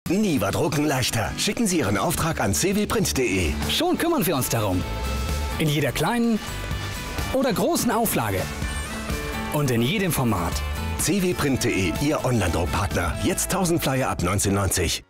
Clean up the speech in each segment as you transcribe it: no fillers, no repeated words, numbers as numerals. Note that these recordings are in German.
Nie war Drucken leichter. Schicken Sie Ihren Auftrag an cwprint.de. Schon kümmern wir uns darum. In jeder kleinen oder großen Auflage. Und in jedem Format. cwprint.de, Ihr Online-Druckpartner. Jetzt 1000 Flyer ab 19,90.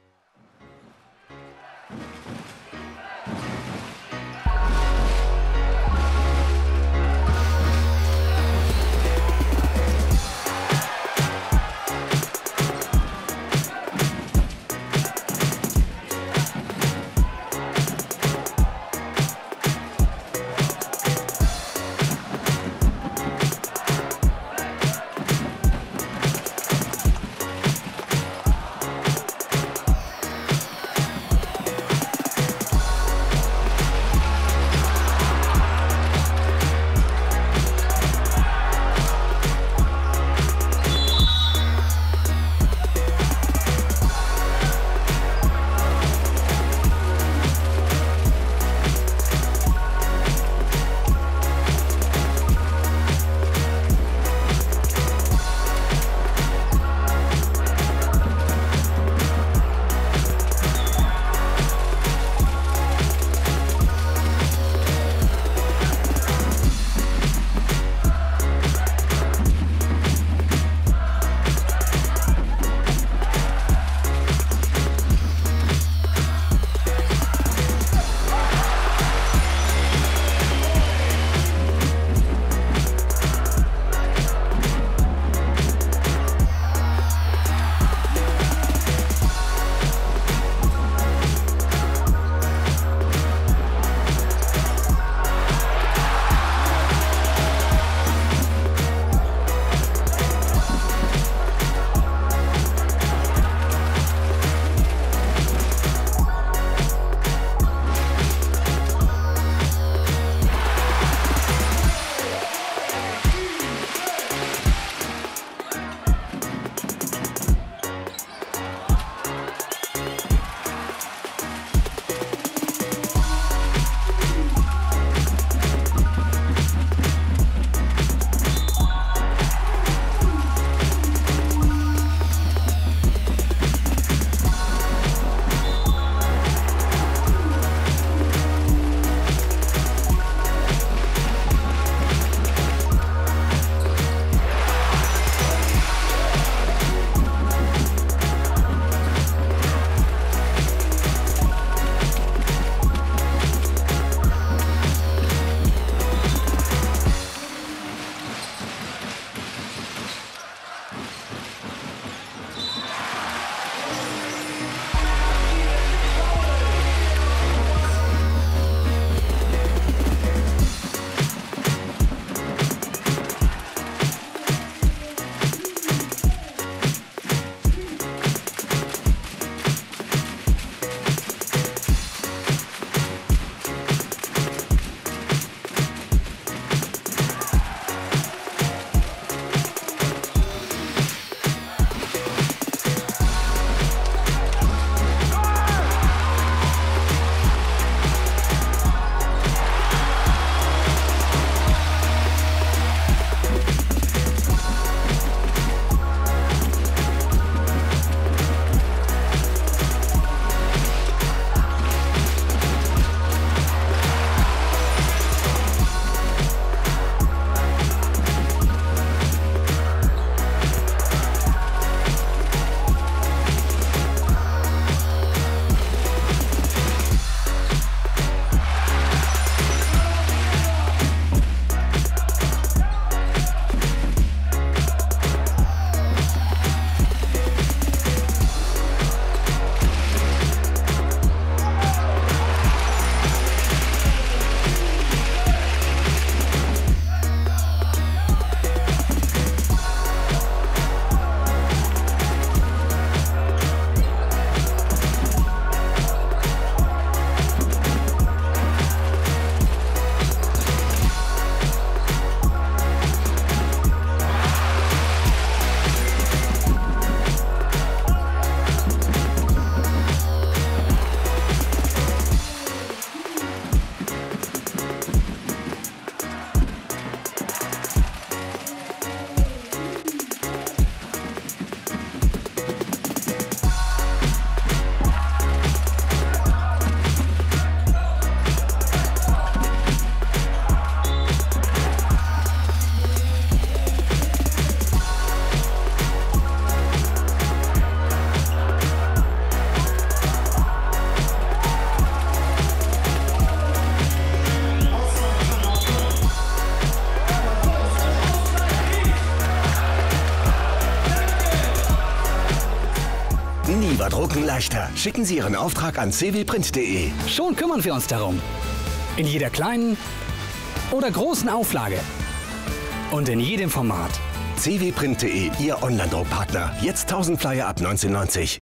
Drucken leichter. Schicken Sie Ihren Auftrag an cwprint.de. Schon kümmern wir uns darum. In jeder kleinen oder großen Auflage. Und in jedem Format. cwprint.de, Ihr Online-Druckpartner. Jetzt 1000 Flyer ab 19,90.